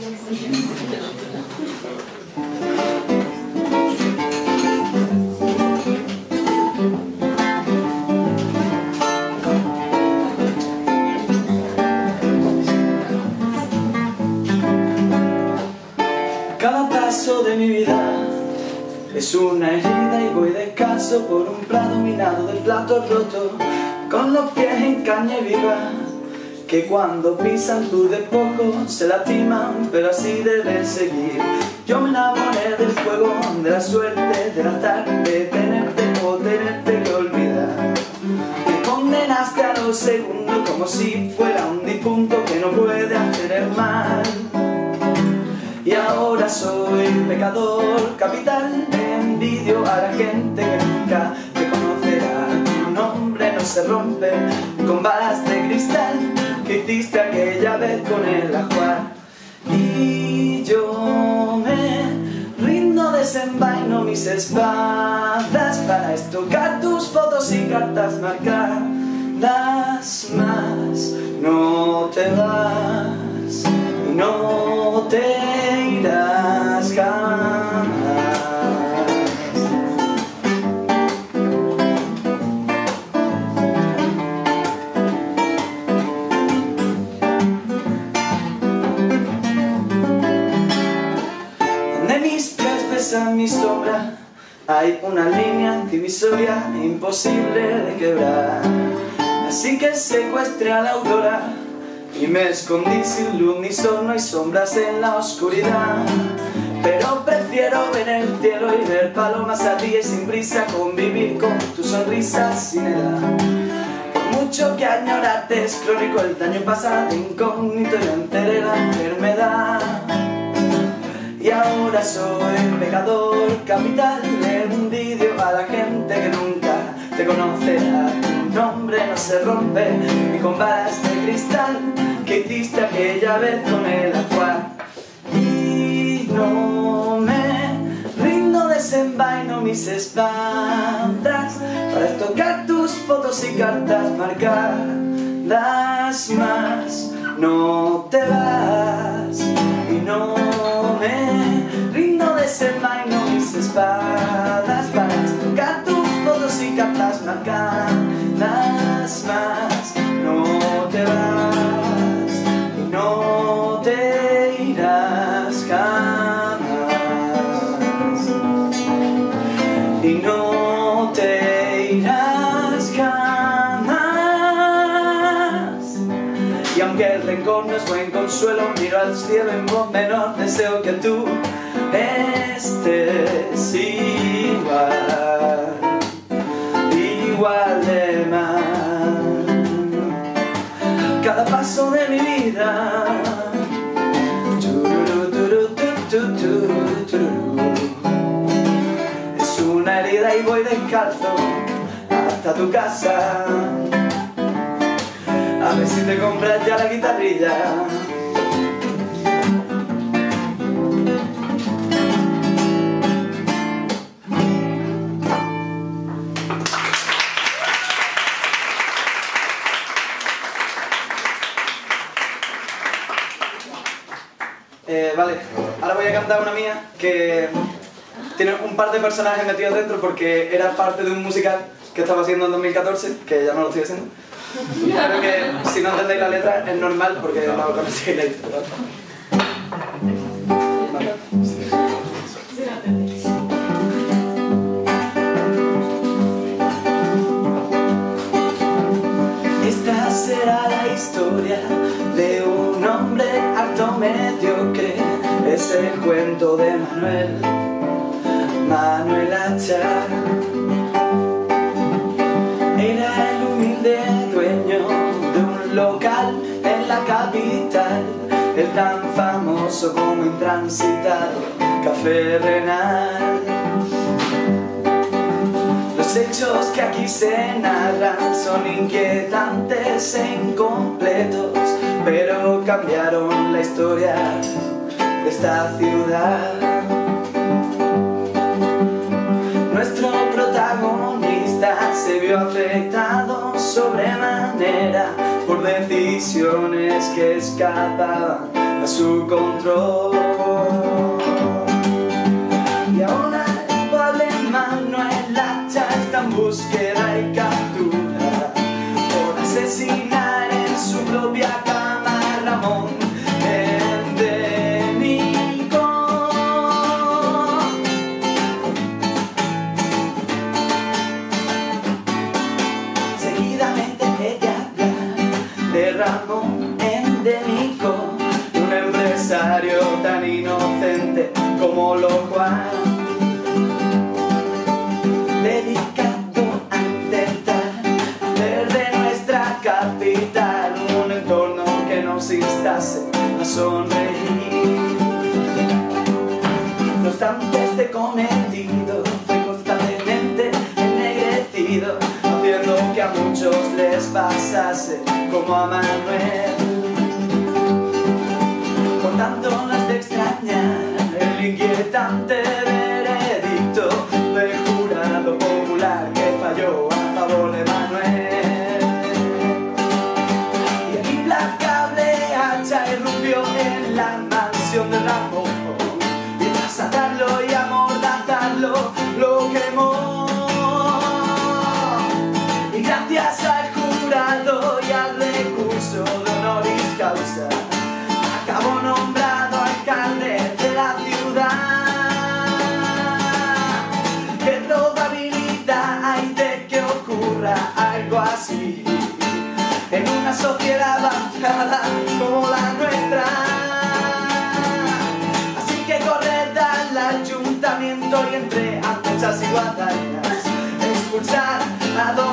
Cada paso de mi vida es una herida y voy descalzo por un prado minado del plato roto, con los pies en caña viva, que cuando pisan tu despojo se lastiman, pero así deben seguir. Yo me enamoré del fuego, de la suerte, del azar, de tenerte o tenerte que olvidar. Me condenaste a los segundos como si fuera un difunto que no puede hacer el mal. Y ahora soy pecador capital, envidio a la gente que nunca te conocerá. Tu nombre no se rompe con balas de cristal que hiciste aquella vez con el ajuar. Y yo me rindo, desenvaino mis espadas para estocar tus fotos y cartas marcadas más. No te vas, no te irás jamás. Donde mis pies besan mi sombra hay una línea divisoria imposible de quebrar. Así que secuestré a la aurora y me escondí sin luz ni sol, no hay sombras en la oscuridad. Pero prefiero ver el cielo y ver palomas al día y sin prisa convivir con tu sonrisa sin edad. Por mucho que añorarte es crónico, el daño pasa de incógnito y venceré la enfermedad. Y ahora soy pecador capital, envidio a la gente que nunca te conocerá. Tu nombre no se rompe ni con balas de cristal que hiciste aquella vez con el ajuar. Y no me rindo, desenvaino mis espadas para estocar tus fotos y cartas marcadas más. No te vas y no me rindo, desenvaino mis espadas para estocar tus fotos y cartas marcadas más. No te vas y no te irás jamás. Y no te irás jamás. Y aunque el rencor no es buen consuelo, miro al cielo en voz menor, deseo que tú estés igual de mal. Cada paso de mi vida es una herida y voy descalzo hasta tu casa a ver si te compras ya la guitarrilla. Vale, ahora voy a cantar una mía que tiene un par de personajes metidos dentro porque era parte de un musical que estaba haciendo en 2014, que ya no lo estoy haciendo. Creo que si no entendéis la letra es normal porque no conocéis la letra. Vale. Esta será la historia de un hombre harto mediocre. Es el cuento de Manuel Achar. Era el humilde dueño de un local en la capital, el tan famoso como intransitado Café Renal. Los hechos que aquí se narran son inquietantes e incompletos, pero cambiaron la historia de esta ciudad. Nuestro protagonista se vio afectado sobremanera por decisiones que escapaban a su control. Y ahora el problema no es la hacha, está en búsqueda y captura por asesinar en su propia cama a Ramón endémico. Seguidamente ella habla de Ramón endémico, de un empresario tan inocente como lo Juan, dedicado a intentar hacer de nuestra capital un entorno que nos instase a sonreír. No obstante, este cometido fue constantemente ennegrecido, haciendo que a muchos les pasase como a Manuel, contándolas de extrañar el inquietante veredicto del jurado popular que falló a favor de Manuel. Y el implacable hacha irrumpió en la mansión de Ramón, y tras atarlo y amordazarlo lo quemó. Y gracias al jurado y al recurso de honoris causa, acabó nombrado alcalde de la ciudad. ¿Qué probabilidad hay de que ocurra algo así en una sociedad avanzada como la nuestra? Así que corred al ayuntamiento y entre antorchas y guadañas expulsar a